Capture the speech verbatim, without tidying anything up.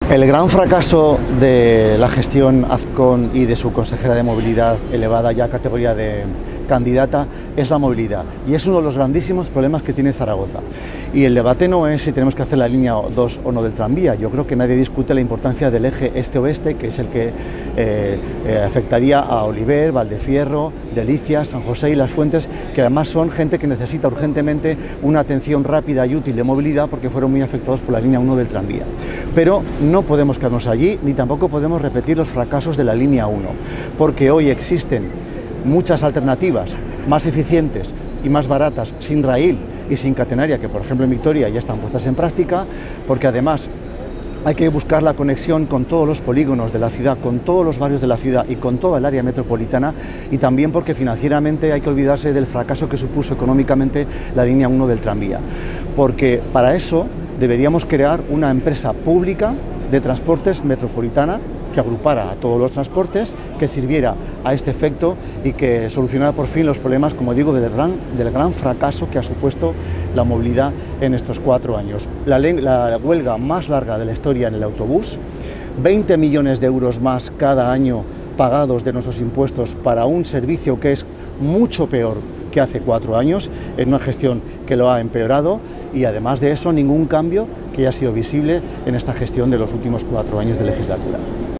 El gran fracaso de la gestión Azcón y de su consejera de movilidad elevada ya a categoría de candidata es la movilidad, y es uno de los grandísimos problemas que tiene Zaragoza. Y el debate no es si tenemos que hacer la línea dos o no del tranvía. Yo creo que nadie discute la importancia del eje este-oeste, que es el que eh, eh, afectaría a Oliver, Valdefierro, Delicias, San José y Las Fuentes, que además son gente que necesita urgentemente una atención rápida y útil de movilidad porque fueron muy afectados por la línea uno del tranvía. Pero no podemos quedarnos allí, ni tampoco podemos repetir los fracasos de la línea uno, porque hoy existen muchas alternativas más eficientes y más baratas, sin raíl y sin catenaria, que por ejemplo en Vitoria ya están puestas en práctica, porque además hay que buscar la conexión con todos los polígonos de la ciudad, con todos los barrios de la ciudad y con toda el área metropolitana, y también porque financieramente hay que olvidarse del fracaso que supuso económicamente la línea uno del tranvía, porque para eso deberíamos crear una empresa pública de transportes metropolitana que agrupara a todos los transportes, que sirviera a este efecto y que solucionara por fin los problemas, como digo, del gran, del gran fracaso que ha supuesto la movilidad en estos cuatro años. La, la huelga más larga de la historia en el autobús, veinte millones de euros más cada año pagados de nuestros impuestos para un servicio que es mucho peor que hace cuatro años, en una gestión que lo ha empeorado, y además de eso ningún cambio que haya sido visible en esta gestión de los últimos cuatro años de legislatura.